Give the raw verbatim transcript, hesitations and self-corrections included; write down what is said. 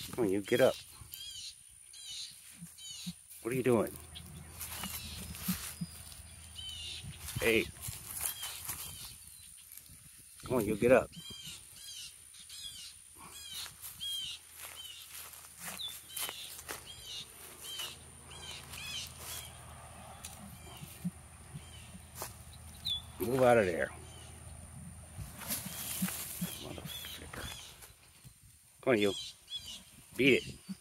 Come on, you get up. What are you doing? Hey. Come on, you get up. Move out of there. Motherfucker. Come on, you. Beat it.